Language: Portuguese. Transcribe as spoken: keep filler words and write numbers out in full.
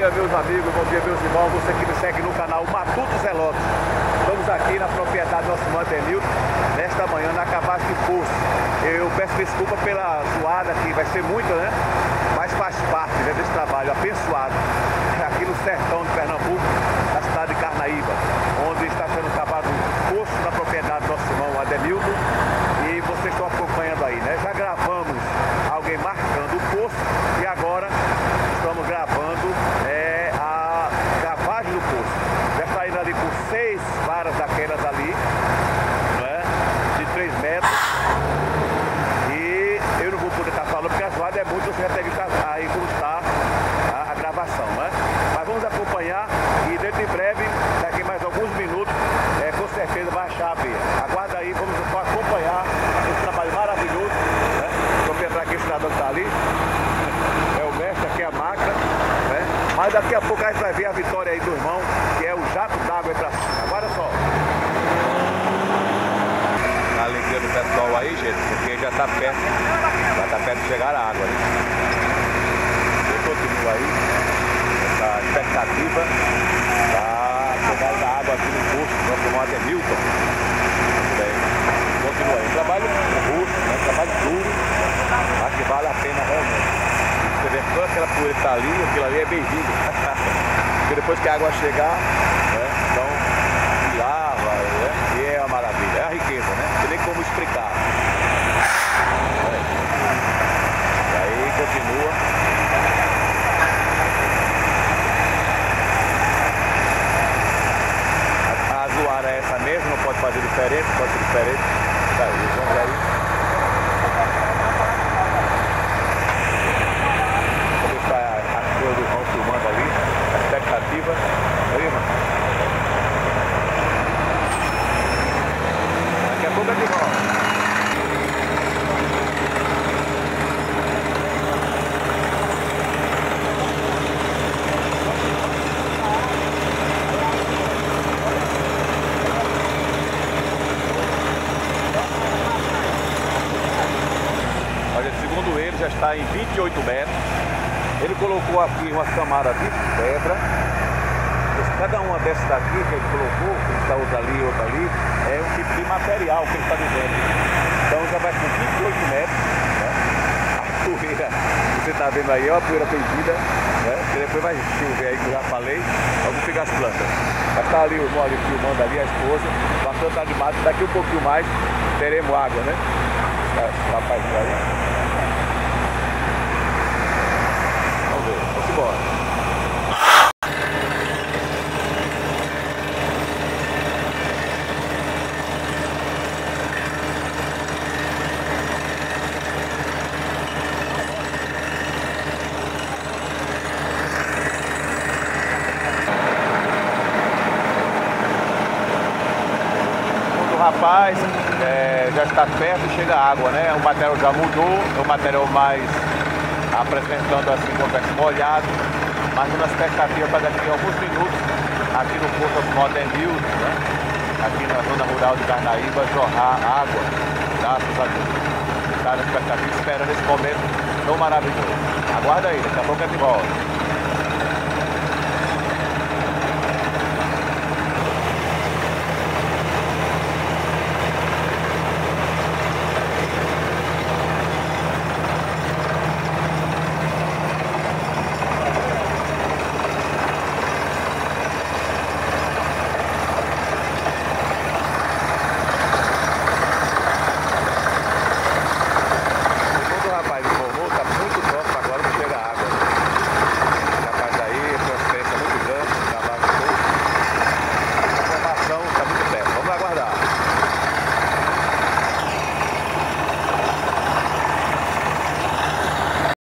dia, meus amigos, bom dia, meus irmãos, você que me segue no canal Matuto Zelotes. Estamos aqui na propriedade do nosso irmão Adenilton, nesta manhã na cavagem de poço. Eu peço desculpa pela zoada, que vai ser muita, né? Mas faz parte, né, desse trabalho abençoado, aqui no sertão de Pernambuco, na cidade de Carnaíba, onde está sendo cavado um poço na propriedade do nosso irmão Adenilton. E vocês estão acompanhando aí, né? Já gravamos alguém marcando o poço e agora estamos gravando é, a cavagem do poço. Já está indo ali por seis varas daquelas ali, né? De três metros. E eu não vou poder estar falando porque a zoada é muito, você já tem que estar aí como está a, a gravação, né? Mas vamos acompanhar e dentro de breve, daqui mais alguns minutos, é, com certeza vai achar a beira. Aguarda aí, vamos acompanhar esse trabalho maravilhoso, né? Vou entrar aqui, esse cidadão que está ali, é o mestre, aqui é a máquina, né? Mas daqui a pouco a gente vai ver a vitória aí do irmão, que é o jato d'água aí pra cima. Agora só. A alegria do pessoal aí, gente, porque já está perto, já está perto de chegar a água ali. Eu continuo aí, essa expectativa da chegada da água aqui no poço do nosso irmão Adenilton. Continua aí, trabalho robusto, né? Trabalho duro, mas que vale a pena realmente. Você vê toda aquela poeira que está ali, aquilo ali é bem-vindo. Porque depois que a água chegar, né? Então, se lava, né? E é uma maravilha, é a riqueza, né? Não tem nem como explicar. E aí continua. A, a zoada é essa mesmo, não pode fazer diferente, pode ser diferente. Tá aí, vamos aí. Como está a coisa do irmão filmando ali, a expectativa. Aí, irmão. Daqui a pouco é de volta. Segundo ele, já está em vinte e oito metros. Ele colocou aqui umas camadas de pedra. Cada uma dessas daqui que ele colocou, que está outra ali, outra ali, é um tipo de material que ele está dizendo. Então já vai com vinte e oito metros, né? A poeira, você está vendo aí, ó, a poeira perdida, né? Que depois vai chover aí, que eu já falei, vamos pegar as plantas. Mas está ali o irmão ali filmando ali, a esposa, bastante animado. Daqui um pouquinho mais teremos água, né? Rapaz, aí. Vamos embora. O rapaz é, já está perto e chega a água, né? O material já mudou, é um material mais apresentando assim como molhado, mas uma expectativa para daqui a alguns minutos aqui no poço do Adenilton, né? Aqui na zona rural de Carnaíba, jorrar água, graças a Deus. Está na expectativa, esperando esse momento tão maravilhoso. Aguarda aí, daqui a pouco é de volta.